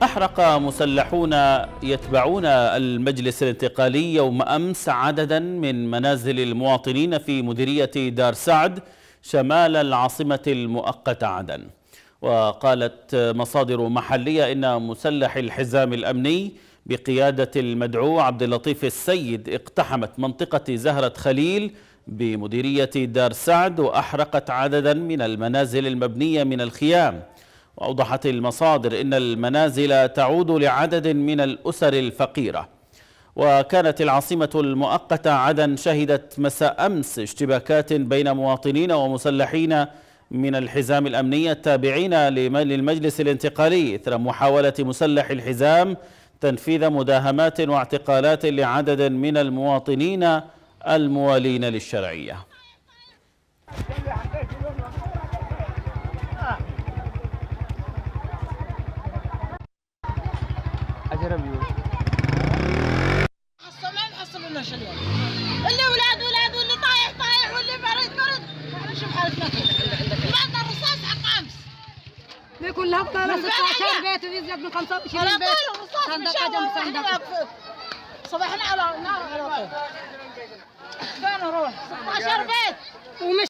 أحرق مسلحون يتبعون المجلس الانتقالي يوم أمس عددا من منازل المواطنين في مديرية دار سعد شمال العاصمة المؤقتة عدن. وقالت مصادر محلية إن مسلح الحزام الأمني بقيادة المدعو عبد اللطيف السيد اقتحمت منطقة زهرة خليل بمديرية دار سعد وأحرقت عددا من المنازل المبنية من الخيام. وأوضحت المصادر إن المنازل تعود لعدد من الأسر الفقيرة. وكانت العاصمة المؤقتة عدن شهدت مساء أمس اشتباكات بين مواطنين ومسلحين من الحزام الأمني التابعين للمجلس الانتقالي إثر محاولة مسلح الحزام تنفيذ مداهمات واعتقالات لعدد من المواطنين الموالين للشرعية. حصلوا لنا اليوم اللي اولاد واللي طايح واللي برد شوف حالتنا كيف عندنا الرصاص حق امس بيكون لها بطاله 16 بيت ويزيد من 25 بيت صندوق صباحنا على نار على طول فين نروح 16 بيت ومش